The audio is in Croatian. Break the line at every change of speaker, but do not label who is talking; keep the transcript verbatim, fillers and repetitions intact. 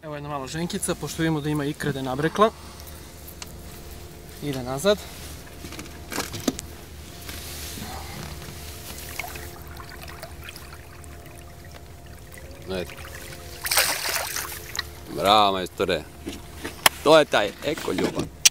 Evo jedna malo ženkica, pošto vidimo da ima ikre da je nabrekla. Ide nazad.
Bravo majstore. To je taj eko ljubav.